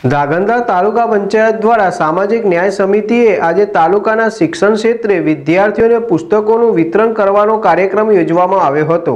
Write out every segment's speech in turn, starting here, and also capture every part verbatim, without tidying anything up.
ધાંગધ્રા તાલુકા પંચાયત દ્વારા સામાજિક ન્યાય સમિતિએ આજે તાલુકાના શિક્ષણ ક્ષેત્રે વિદ્યાર્થીઓને પુસ્તકોનું વિતરણ કરવાનો કાર્યક્રમ યોજવામાં આવ્યો હતો।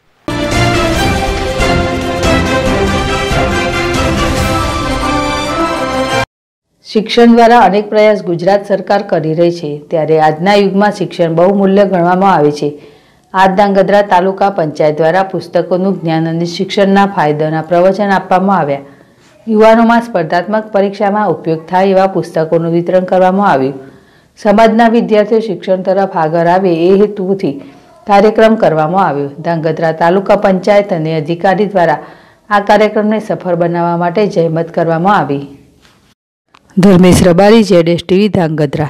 શિક્ષણ દ્વારા અનેક પ્રયાસ ગુજરાત સરકાર કરી રહી છે, ત્યારે આજના યુગમાં શિક્ષણ બહુમૂલ્ય ગણવામાં આવે છે। આજ ધાંગધ્રા તાલુકા પંચાયત દ્વારા પુસ્તકોનું જ્ઞાન અને શિક્ષણના ફાયદાના પ્રવચન આપવામાં આવ્યા। યુવાનોમાં સ્પર્ધાત્મક પરીક્ષામાં ઉપયોગ થાય એવા પુસ્તકોનું વિતરણ કરવામાં આવ્યું। સમાજના વિદ્યાર્થીઓ શિક્ષણ તરફ આગળ આવે એ હેતુથી કાર્યક્રમ કરવામાં આવ્યો। ધાંગધ્રા તાલુકા પંચાયત અને અધિકારી દ્વારા આ કાર્યક્રમને સફળ બનાવવા માટે જહેમત કરવામાં આવી। ધર્મેશ રબારી, જેડેશ ટીવી, ધાંગધ્રા।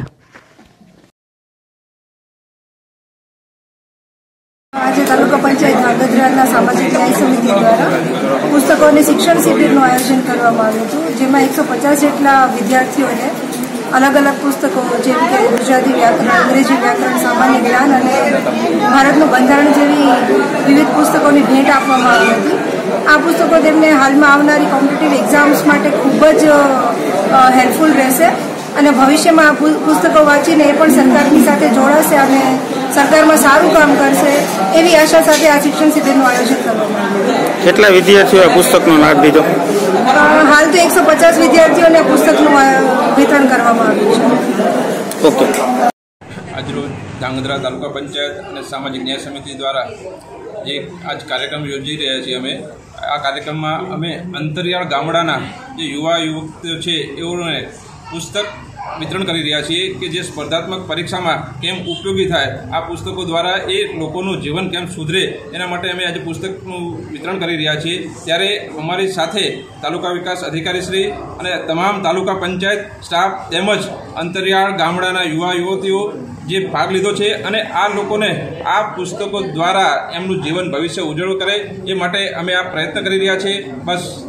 આજે તાલુકા પંચાયત ધાંગધ્રાના સામાજિક ન્યાય સમિતિ દ્વારા પુસ્તકો અને શિક્ષણ શિબિરનું આયોજન કરવામાં આવ્યું હતું, જેમાં એકસો પચાસ જેટલા વિદ્યાર્થીઓને અલગ અલગ પુસ્તકો જેમ કે ગુજરાતી વ્યાકરણ, અંગ્રેજી વ્યાકરણ, સામાન્ય જ્ઞાન અને ભારતનું બંધારણ જેવી વિવિધ પુસ્તકોની ભેટ આપવામાં આવી હતી। આ પુસ્તકો તેમને હાલમાં આવનારી કોમ્પિટિટિવ એક્ઝામ્સ માટે ખૂબ જ હેલ્પફુલ રહેશે અને ભવિષ્યમાં આ પુસ્તકો વાંચીને એ પણ સરકારની સાથે જોડાશે અને સરકારમાં સારું કામ કરશે એવી આશા સાથે આ શિક્ષણ શિબિરનું આયોજન કરવામાં આવ્યું। કેટલા વિદ્યાર્થીઓએ પુસ્તકનો લાભ લીધો? હાલ તો એકસો પચાસ વિદ્યાર્થીઓને પુસ્તકનું વિતરણ કરવામાં આવ્યું છે। ઓકે। આજરોજ ધાંગધ્રા તાલુકા પંચાયત અને સામાજિક ન્યાય સમિતિ દ્વારા જે આજ કાર્યક્રમ યોજી રહ્યા છીએ અમે આ કાર્યક્રમમાં અમે અંતરિયાળ ગામડાના જે યુવા યુવતીઓ છે એઓને પુસ્તક વિતરણ કરી રહ્યા છીએ કે જે સ્પર્ધાત્મક પરીક્ષામાં કેમ ઉપયોગી થાય। આ પુસ્તકો દ્વારા એ લોકોનું જીવન કેમ સુધરે એના માટે અમે આજે પુસ્તકનું વિતરણ કરી રહ્યા છીએ। ત્યારે અમારી સાથે તાલુકા વિકાસ અધિકારીશ્રી અને તમામ તાલુકા પંચાયત સ્ટાફ તેમજ અંતરિયાળ ગામડાના યુવા યુવતીઓ જે ભાગ લીધો છે અને આ લોકોને આ પુસ્તકો દ્વારા એમનું જીવન ભવિષ્ય ઉજ્જવળ કરે એ માટે અમે આ પ્રયત્ન કરી રહ્યા છીએ। બસ